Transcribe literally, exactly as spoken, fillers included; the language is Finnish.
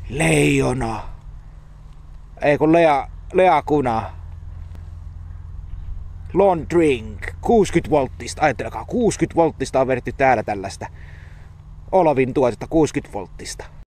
Leijona. Ei kun Lea, Leakuna. Long drink. kuusikymmentä volttista. Ajattelekaa, kuusikymmentä volttista on vedetty täällä tällaista Olavin tuotetta kuusikymmentä volttista.